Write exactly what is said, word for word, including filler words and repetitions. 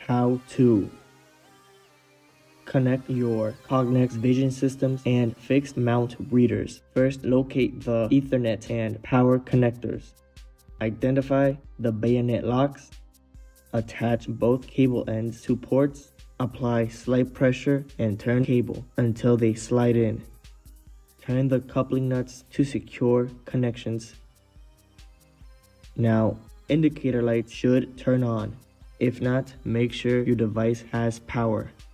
How to connect your Cognex vision systems and fixed mount readers. First, locate the Ethernet and power connectors. Identify the bayonet locks. Attach both cable ends to ports. Apply slight pressure and turn cable until they slide in. Turn the coupling nuts to secure connections. Now, indicator lights should turn on. If not, make sure your device has power.